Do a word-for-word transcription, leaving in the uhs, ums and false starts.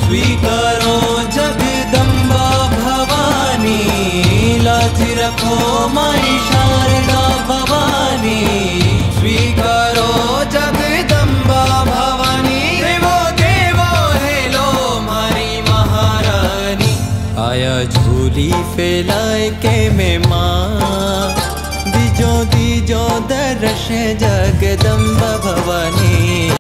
स्वीकारो जगदम्बा भवानी, लाज रखो माई शारदा भवानी। स्वीकारो जगदम्बा भवानी, देवो देवो हेलो मारी महारानी। आया झूली फैलाए के में माँ, दीजो दीजो दर्श जगदम्बा भवानी।